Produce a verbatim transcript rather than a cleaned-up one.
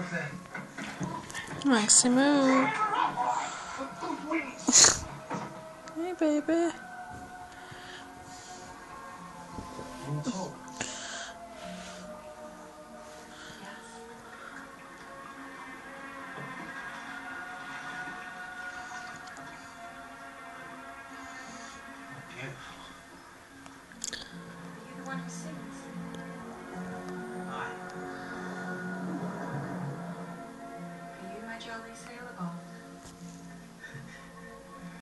Maximo. Hey, baby. Are you the one who sings? Hi. Are you my jolly sailor boy?